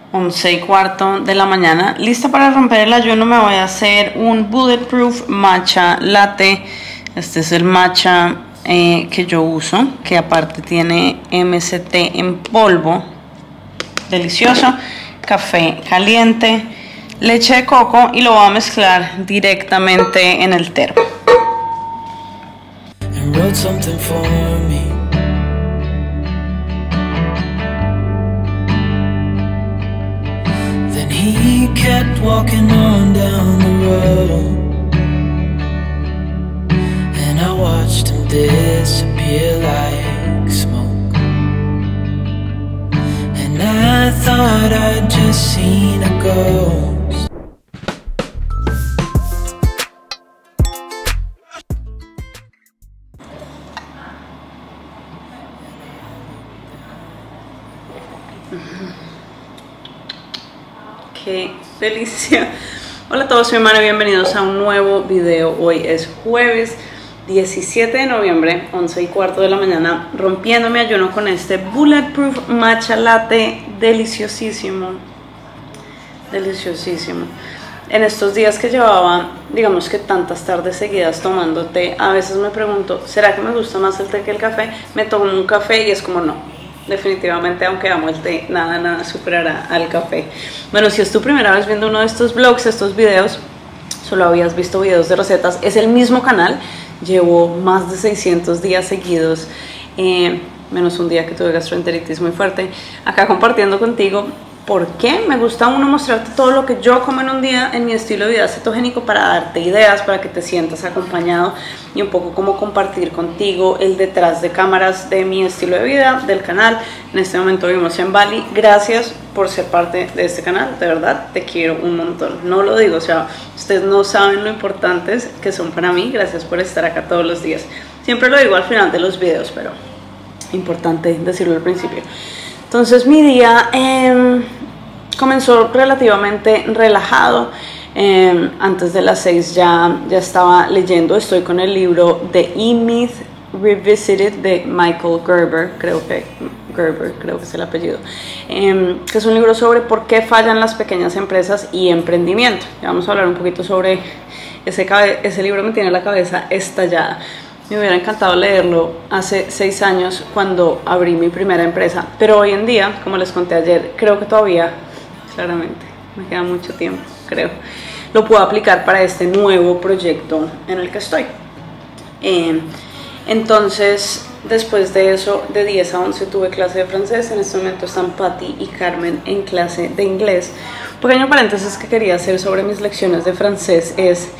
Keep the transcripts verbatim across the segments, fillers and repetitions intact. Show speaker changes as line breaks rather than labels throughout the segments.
once y cuarto de la mañana, lista para romper el ayuno. Me voy a hacer un Bulletproof Matcha Latte. Este es el matcha eh, que yo uso, que aparte tiene M C T en polvo, delicioso, café caliente, leche de coco, y lo voy a mezclar directamente en el termo.
He kept walking on down the road, and I watched him disappear like smoke. And I thought I'd just seen a ghost.
¡Qué delicia! Hola a todos, soy Mara, bienvenidos a un nuevo video. Hoy es jueves diecisiete de noviembre, once y cuarto de la mañana, rompiendo mi ayuno con este Bulletproof Matcha Latte deliciosísimo, deliciosísimo. En estos días que llevaba, digamos que tantas tardes seguidas tomando té, a veces me pregunto, ¿será que me gusta más el té que el café? Me tomo un café y es como no. Definitivamente, aunque amo el té, nada, nada superará al café. Bueno, si es tu primera vez viendo uno de estos vlogs, estos videos, solo habías visto videos de recetas, es el mismo canal. Llevo más de seiscientos días seguidos, eh, menos un día que tuve gastroenteritis muy fuerte, acá compartiendo contigo por qué me gusta uno mostrarte todo lo que yo como en un día en mi estilo de vida cetogénico, para darte ideas, para que te sientas acompañado y un poco como compartir contigo el detrás de cámaras de mi estilo de vida, del canal. En este momento vivimos en Bali. Gracias por ser parte de este canal, de verdad te quiero un montón, no lo digo, o sea, ustedes no saben lo importantes que son para mí. Gracias por estar acá todos los días. Siempre lo digo al final de los videos, pero importante decirlo al principio. Entonces mi día eh, comenzó relativamente relajado. Eh, antes de las seis ya, ya estaba leyendo. Estoy con el libro The E-Myth Revisited de Michael Gerber, creo que, Gerber, creo que es el apellido, eh, que es un libro sobre por qué fallan las pequeñas empresas y emprendimiento. Ya vamos a hablar un poquito sobre ese, ese libro. Me tiene la cabeza estallada. Me hubiera encantado leerlo hace seis años cuando abrí mi primera empresa, pero hoy en día, como les conté ayer, creo que todavía, claramente, me queda mucho tiempo, creo, lo puedo aplicar para este nuevo proyecto en el que estoy. Eh, entonces, después de eso, de diez a once tuve clase de francés. En este momento están Patti y Carmen en clase de inglés. Un pequeño paréntesis que quería hacer sobre mis lecciones de francés es...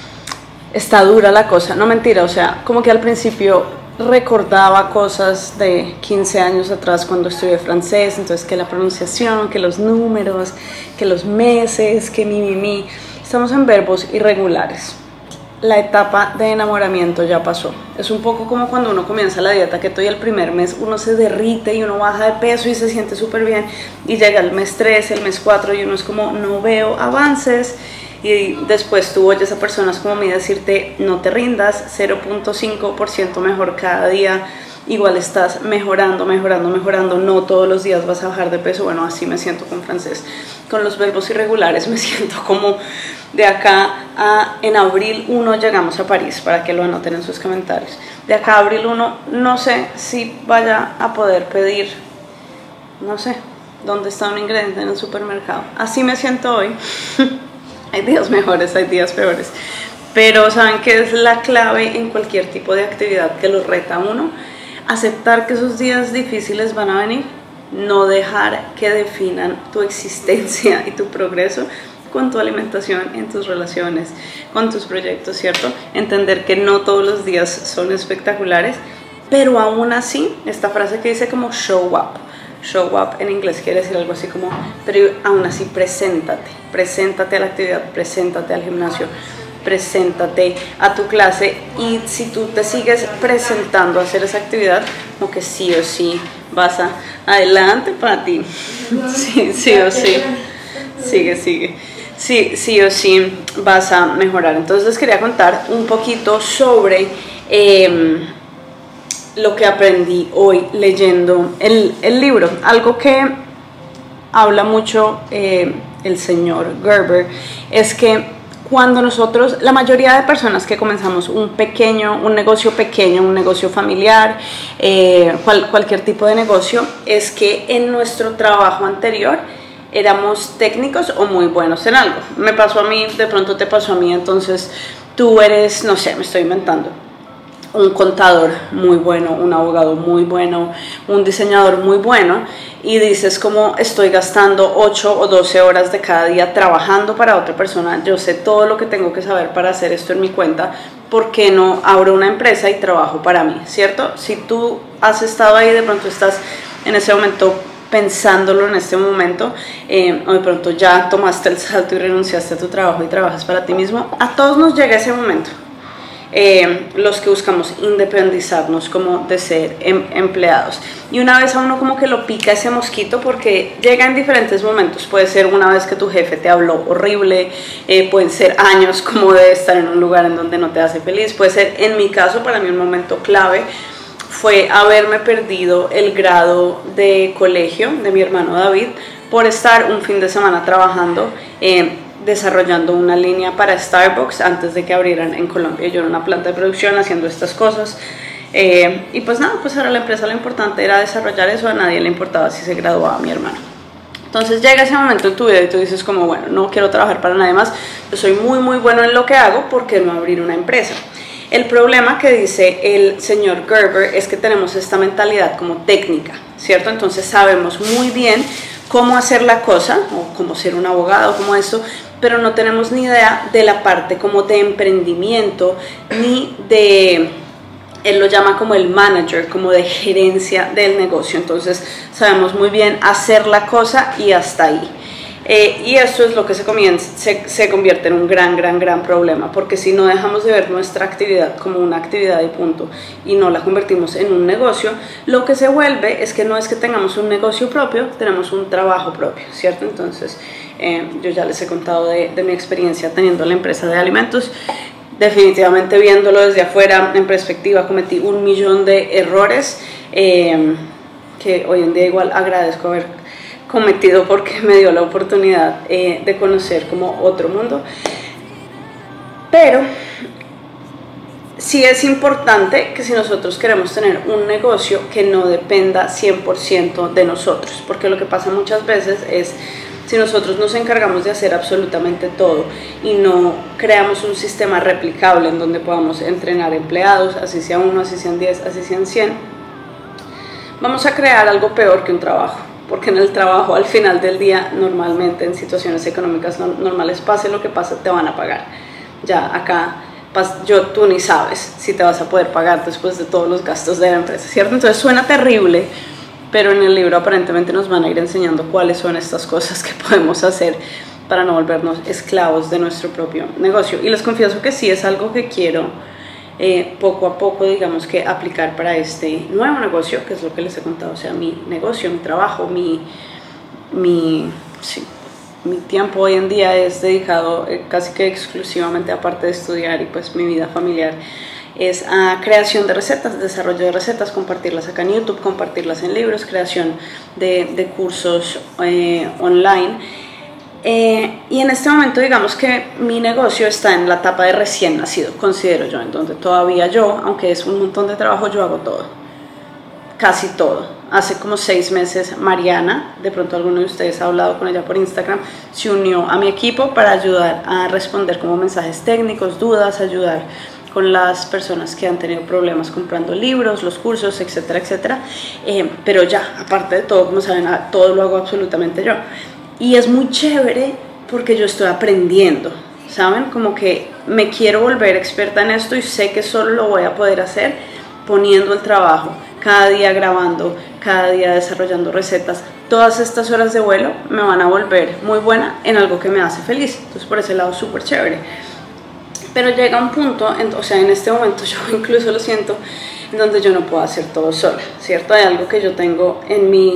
está dura la cosa, no mentira, o sea, como que al principio recordaba cosas de quince años atrás cuando estudié francés, entonces que la pronunciación, que los números, que los meses, que mi, mi, mi. Estamos en verbos irregulares. La etapa de enamoramiento ya pasó. Es un poco como cuando uno comienza la dieta keto y el primer mes uno se derrite y uno baja de peso y se siente súper bien, y llega el mes tres, el mes cuatro y uno es como no veo avances. Y después tú oyes a personas como mí decirte no te rindas, cero punto cinco por ciento mejor cada día, igual estás mejorando, mejorando, mejorando, no todos los días vas a bajar de peso. Bueno, así me siento con francés. Con los verbos irregulares me siento como de acá a en abril uno llegamos a París, para que lo anoten en sus comentarios. De acá a abril uno no sé si vaya a poder pedir, no sé, dónde está un ingrediente en el supermercado. Así me siento hoy. Hay días mejores, hay días peores, pero ¿saben qué es la clave en cualquier tipo de actividad que lo reta a uno? Aceptar que esos días difíciles van a venir, no dejar que definan tu existencia y tu progreso con tu alimentación, en tus relaciones, con tus proyectos, ¿cierto? Entender que no todos los días son espectaculares, pero aún así, esta frase que dice como show up, show up en inglés quiere decir algo así como, pero aún así preséntate, preséntate a la actividad, preséntate al gimnasio, preséntate a tu clase, y si tú te sigues presentando a hacer esa actividad, como que sí o sí vas a, adelante Patti, sí, sí o sí, sigue, sigue, sí, sí o sí vas a mejorar. Entonces les quería contar un poquito sobre eh, lo que aprendí hoy leyendo el, el libro, algo que habla mucho eh, el señor Gerber es que cuando nosotros, la mayoría de personas que comenzamos un pequeño, un negocio pequeño, un negocio familiar, eh, cual, cualquier tipo de negocio, es que en nuestro trabajo anterior éramos técnicos o muy buenos en algo. Me pasó a mí, de pronto te pasó a mí, entonces tú eres, no sé, me estoy inventando, un contador muy bueno, un abogado muy bueno, un diseñador muy bueno, y dices como estoy gastando ocho o doce horas de cada día trabajando para otra persona, yo sé todo lo que tengo que saber para hacer esto en mi cuenta, ¿por qué no abro una empresa y trabajo para mí? ¿Cierto? Si tú has estado ahí, de pronto estás en ese momento pensándolo en este momento, eh, o de pronto ya tomaste el salto y renunciaste a tu trabajo y trabajas para ti mismo, a todos nos llega ese momento. Eh, los que buscamos independizarnos como de ser em, empleados, y una vez a uno como que lo pica ese mosquito, porque llega en diferentes momentos. Puede ser una vez que tu jefe te habló horrible, eh, pueden ser años como de estar en un lugar en donde no te hace feliz, puede ser, en mi caso, para mí un momento clave fue haberme perdido el grado de colegio de mi hermano David por estar un fin de semana trabajando eh, desarrollando una línea para Starbucks antes de que abrieran en Colombia. Yo era una planta de producción haciendo estas cosas, eh, y pues nada, pues ahora la empresa lo importante era desarrollar eso, a nadie le importaba si se graduaba mi hermano. Entonces llega ese momento en tu vida y tú dices como, bueno, no quiero trabajar para nadie más, yo soy muy muy bueno en lo que hago, ¿por qué no abrir una empresa? El problema que dice el señor Gerber es que tenemos esta mentalidad como técnica, ¿cierto? Entonces sabemos muy bien cómo hacer la cosa, o cómo ser un abogado, como eso, pero no tenemos ni idea de la parte como de emprendimiento, ni de, él lo llama como el manager, como de gerencia del negocio. Entonces sabemos muy bien hacer la cosa y hasta ahí. Eh, y esto es lo que se, comienza, se, se convierte en un gran, gran, gran problema, porque si no dejamos de ver nuestra actividad como una actividad y punto, y no la convertimos en un negocio, lo que se vuelve es que no es que tengamos un negocio propio, tenemos un trabajo propio, ¿cierto? Entonces, eh, yo ya les he contado de, de mi experiencia teniendo la empresa de alimentos. Definitivamente, viéndolo desde afuera, en perspectiva, cometí un millón de errores, eh, que hoy en día igual agradezco haber cometido, porque me dio la oportunidad eh, de conocer como otro mundo. Pero sí es importante que si nosotros queremos tener un negocio, que no dependa cien por ciento de nosotros, porque lo que pasa muchas veces es, si nosotros nos encargamos de hacer absolutamente todo y no creamos un sistema replicable en donde podamos entrenar empleados, así sea uno, así sean diez, así sean cien, vamos a crear algo peor que un trabajo. Porque en el trabajo, al final del día, normalmente en situaciones económicas normales, pase lo que pase, te van a pagar. Ya acá, yo, tú ni sabes si te vas a poder pagar después de todos los gastos de la empresa, ¿cierto? Entonces suena terrible, pero en el libro aparentemente nos van a ir enseñando cuáles son estas cosas que podemos hacer para no volvernos esclavos de nuestro propio negocio. Y les confieso que sí es algo que quiero Eh, poco a poco, digamos, que aplicar para este nuevo negocio, que es lo que les he contado, o sea, mi negocio, mi trabajo, mi, mi, sí, mi tiempo hoy en día es dedicado eh, casi que exclusivamente, aparte de estudiar y pues mi vida familiar, es a creación de recetas, desarrollo de recetas, compartirlas acá en YouTube, compartirlas en libros, creación de, de cursos eh, online. Eh, y en este momento, digamos que mi negocio está en la etapa de recién nacido, considero yo, en donde todavía yo, aunque es un montón de trabajo, yo hago todo, casi todo. Hace como seis meses Mariana, de pronto alguno de ustedes ha hablado con ella por Instagram, se unió a mi equipo para ayudar a responder como mensajes técnicos, dudas, ayudar con las personas que han tenido problemas comprando libros, los cursos, etcétera, etcétera. Eh, pero ya, aparte de todo, como saben, todo lo hago absolutamente yo. Y es muy chévere porque yo estoy aprendiendo, ¿saben? Como que me quiero volver experta en esto y sé que solo lo voy a poder hacer poniendo el trabajo, cada día grabando, cada día desarrollando recetas. Todas estas horas de vuelo me van a volver muy buena en algo que me hace feliz. Entonces, por ese lado, súper chévere. Pero llega un punto, en, o sea, en este momento yo incluso lo siento, en donde yo no puedo hacer todo sola, ¿cierto? Hay algo que yo tengo en mi...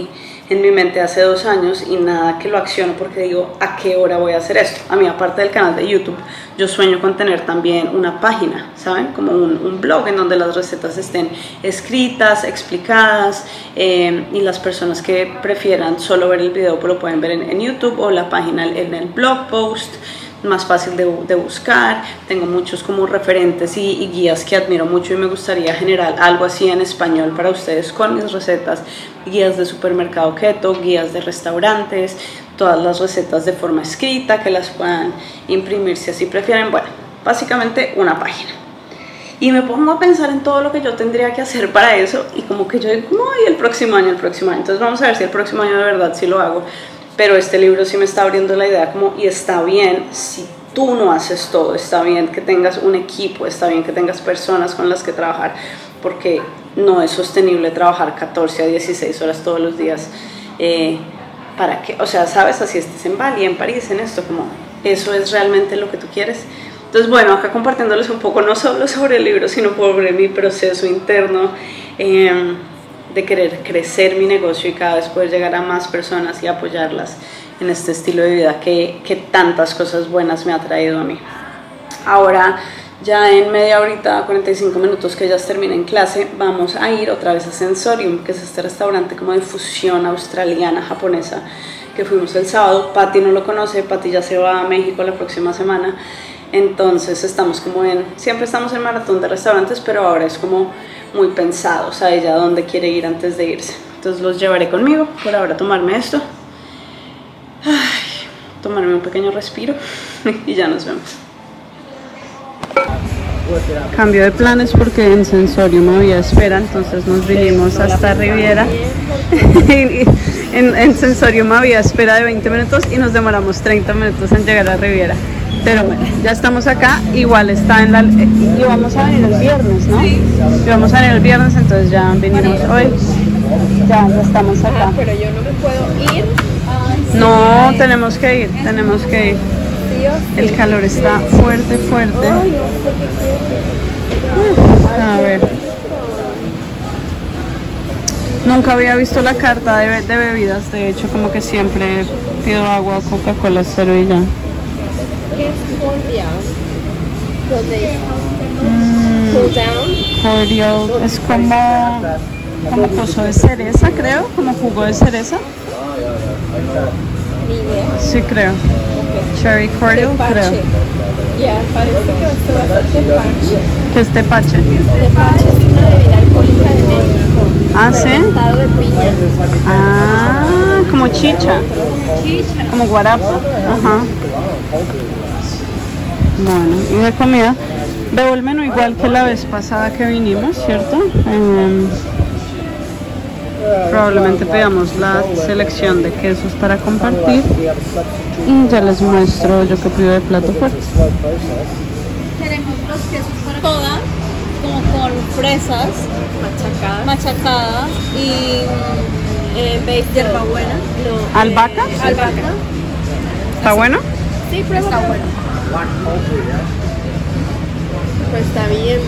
en mi mente hace dos años y nada que lo acciono porque digo, ¿a qué hora voy a hacer esto? A mí, aparte del canal de YouTube, yo sueño con tener también una página, ¿saben? Como un, un blog en donde las recetas estén escritas, explicadas, eh, y las personas que prefieran solo ver el video pues lo pueden ver en, en YouTube, o la página en el blog post, más fácil de, de buscar. Tengo muchos como referentes y, y guías que admiro mucho y me gustaría generar algo así en español para ustedes con mis recetas, guías de supermercado keto, guías de restaurantes, todas las recetas de forma escrita que las puedan imprimir si así prefieren. Bueno, básicamente una página. Y me pongo a pensar en todo lo que yo tendría que hacer para eso y como que yo digo, no, y el próximo año, el próximo año. Entonces vamos a ver si el próximo año de verdad sí lo hago. Pero este libro sí me está abriendo la idea como, y está bien si tú no haces todo, está bien que tengas un equipo, está bien que tengas personas con las que trabajar, porque no es sostenible trabajar catorce a dieciséis horas todos los días. Eh, ¿Para qué? O sea, sabes, así estés en Bali, en París, en esto, como, ¿eso es realmente lo que tú quieres? Entonces, bueno, acá compartiéndoles un poco, no solo sobre el libro, sino sobre mi proceso interno, eh, de querer crecer mi negocio y cada vez poder llegar a más personas y apoyarlas en este estilo de vida que, que tantas cosas buenas me ha traído a mí. Ahora, ya en media horita, cuarenta y cinco minutos que ya termine en clase, vamos a ir otra vez a Sensorium, que es este restaurante como de fusión australiana, japonesa, que fuimos el sábado. Pati no lo conoce, Pati ya se va a México la próxima semana, entonces estamos como en, siempre estamos en maratón de restaurantes, pero ahora es como muy pensado, o sea, ella dónde quiere ir antes de irse. Entonces los llevaré conmigo, por ahora tomarme esto, ay, tomarme un pequeño respiro y ya nos vemos. Cambio de planes porque en Sensorium había espera, entonces nos vinimos hasta Riviera. en, en Sensorium había espera de veinte minutos y nos demoramos treinta minutos en llegar a Riviera. Pero bueno, ya estamos acá, igual está en la... y vamos a venir el viernes, ¿no? Sí. Y vamos a venir el viernes, entonces ya vinimos hoy, ya, ya estamos acá.
Ah, pero yo no me puedo ir.
No, tenemos que ir, tenemos que ir. El calor está fuerte, fuerte. Uf, a ver. Nunca había visto la carta de, de bebidas, de hecho, como que siempre pido agua, Coca-Cola cero y ya.
¿Qué es cordial? ¿Dónde?
Mm,
Cool down.
cordial es como, como coso de cereza, creo, como jugo de cereza.
Ni idea.
Sí, creo.
Okay.
Cherry cordial,
Tepache.
creo.
Ya, parece que esto va a ser tepache.
¿Qué es tepache?
Tepache es una bebida alcohólica de México.
Ah, ¿sí?
Fermentado de piña.
Ah, como chicha.
Chicha.
Como guarapo. Ajá. Bueno, y de comida veo el menú igual que la vez pasada que vinimos, ¿cierto? Eh, probablemente pidamos la selección de quesos para compartir y ya les muestro yo que pido de plato fuerte.
Tenemos los quesos para todas, como con fresas machacadas, machacadas y eh, base de hierbabuena. No,
¿Albahaca?
Eh, albahaca.
¿Está bueno?
Sí, pero está bueno. Pues está bien.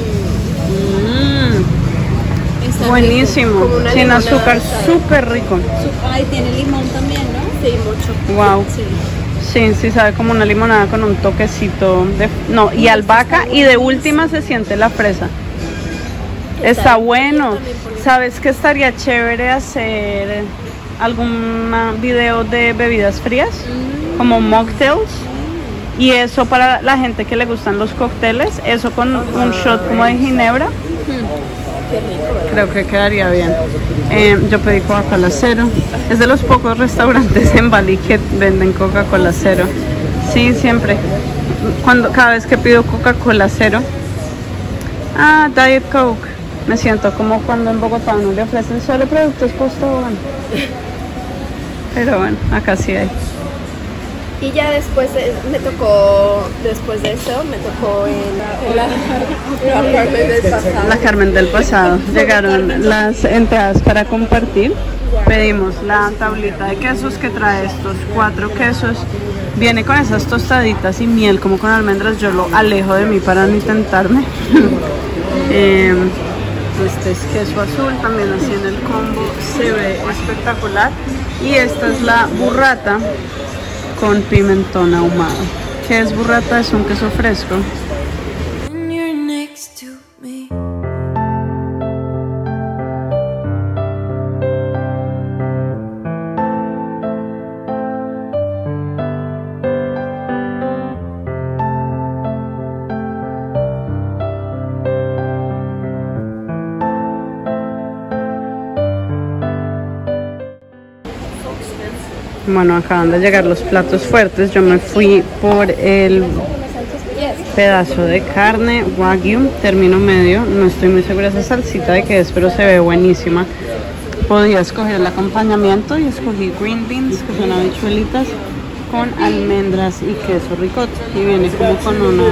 Mm,
Está
buenísimo,
rico, como una
sin
limonada,
azúcar,
¿sabes?
súper rico.
Ay, tiene limón también, ¿no? Sí, mucho.
Wow.
Sí.
Sí, sí, sabe como una limonada con un toquecito de... No, y albahaca, y de última se siente la fresa. Está bueno. ¿Sabes que estaría chévere hacer algún video de bebidas frías? Como mocktails. Y eso para la gente que le gustan los cócteles, eso con un shot como de ginebra. Creo que quedaría bien. Eh, yo pedí Coca-Cola cero. Es de los pocos restaurantes en Bali que venden Coca-Cola cero. Sí, siempre. Cuando, cada vez que pido Coca-Cola cero. Ah, Diet Coke. Me siento como cuando en Bogotá no le ofrecen solo productos post-tobogán. Pero bueno, acá sí hay.
Y ya después eh, me tocó, después de eso, me tocó en la, la Carmen del pasado.
La Carmen del pasado. Llegaron las entradas para compartir. Pedimos la tablita de quesos que trae estos cuatro quesos. Viene con esas tostaditas y miel como con almendras. Yo lo alejo de mí para no intentarme. eh, este es queso azul, también así en el combo. Se ve espectacular. Y esta es la burrata con pimentón ahumado. ¿Qué es burrata? Es un queso fresco.
When you're next to me.
Bueno, acaban de llegar los platos fuertes. Yo me fui por el pedazo de carne Wagyu, término medio. No estoy muy segura esa salsita de qué es, pero se ve buenísima. Podía escoger el acompañamiento y escogí green beans, que son habichuelitas, con almendras y queso ricota. Y viene como con una,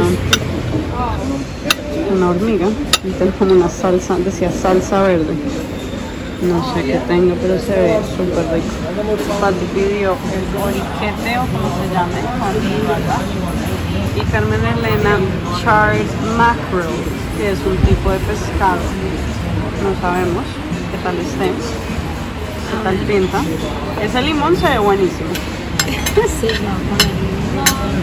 una hormiga. Y tengo como una salsa, decía salsa verde. No sé qué tengo, pero se ve súper rico. Pati pidió el boriquete o como se llame, ¿verdad? Y Carmen Elena charred mackerel, que es un tipo de pescado. No sabemos qué tal esté, qué tal pinta. Ese limón se ve buenísimo.
Sí, no, con el limón.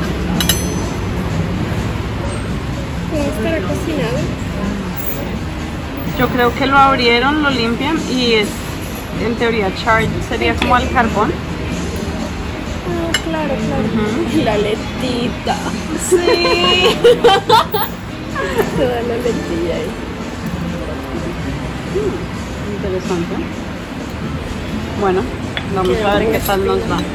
¿Cómo estará cocinado?
Yo creo que lo abrieron, lo limpian y es, en teoría, charred sería como al carbón.
Ah, claro, claro. Uh-huh. La letita.
Sí.
Toda la letilla ahí.
Hmm, interesante. Bueno, vamos a ver qué tal nos va.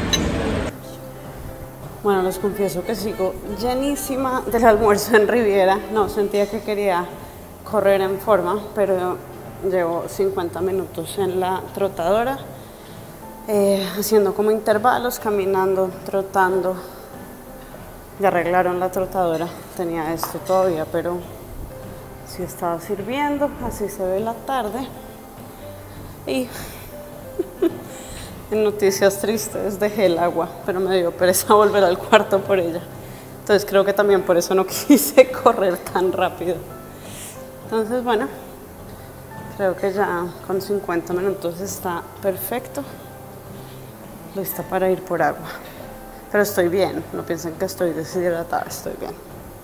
Bueno, les confieso que sigo llenísima del almuerzo en Riviera. No, sentía que quería correr en forma, pero llevo cincuenta minutos en la trotadora, eh, haciendo como intervalos, caminando, trotando. Ya arreglaron la trotadora, tenía esto todavía, pero sí estaba sirviendo. Así se ve la tarde. Y en noticias tristes dejé el agua, pero me dio pereza volver al cuarto por ella. Entonces creo que también por eso no quise correr tan rápido. Entonces, bueno, creo que ya con cincuenta minutos está perfecto. Lista para ir por agua. Pero estoy bien, no piensen que estoy deshidratada, estoy bien.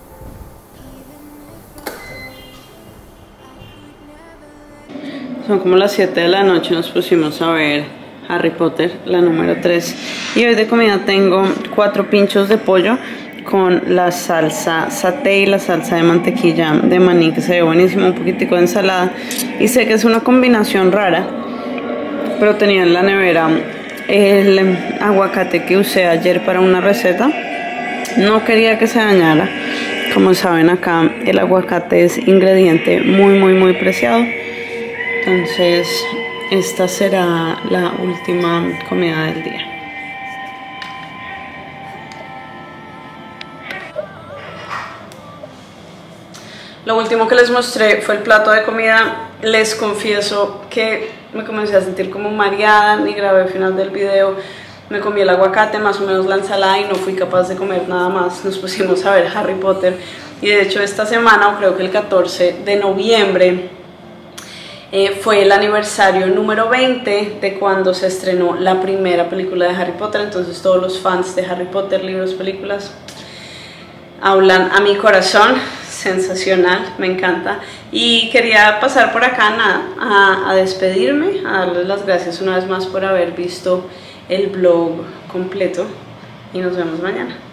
Son como las siete de la noche, nos pusimos a ver Harry Potter, la número tres. Y hoy de comida tengo cuatro pinchos de pollo con la salsa saté y la salsa de mantequilla de maní, que se ve buenísimo, un poquitico de ensalada. Y sé que es una combinación rara, pero tenía en la nevera el aguacate que usé ayer para una receta. No quería que se dañara. Como saben, acá el aguacate es ingrediente muy muy muy preciado. Entonces esta será la última comida del día. Lo último que les mostré fue el plato de comida. Les confieso que me comencé a sentir como mareada, ni grabé el final del video. Me comí el aguacate, más o menos la ensalada, y no fui capaz de comer nada más. Nos pusimos a ver Harry Potter. Y de hecho esta semana, o creo que el catorce de noviembre, eh, fue el aniversario número veinte de cuando se estrenó la primera película de Harry Potter. Entonces todos los fans de Harry Potter, libros, películas, hablan a mi corazón. Sensacional, me encanta. Y quería pasar por acá nada, a, a despedirme, a darles las gracias una vez más por haber visto el vlog completo, y nos vemos mañana.